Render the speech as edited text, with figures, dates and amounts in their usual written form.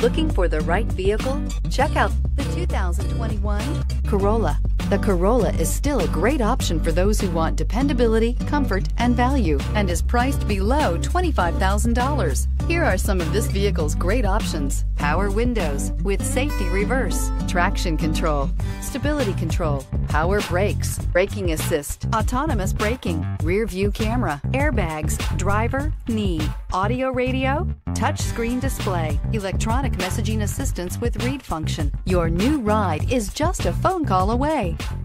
Looking for the right vehicle? Check out the 2021 Corolla. The Corolla is still a great option for those who want dependability, comfort, and value, and is priced below $25,000. Here are some of this vehicle's great options: power windows with safety reverse, traction control, stability control, power brakes, braking assist, autonomous braking, rear view camera, airbags, driver, knee, audio radio, touchscreen display, electronic messaging assistance with read function. Your new ride is just a phone call away.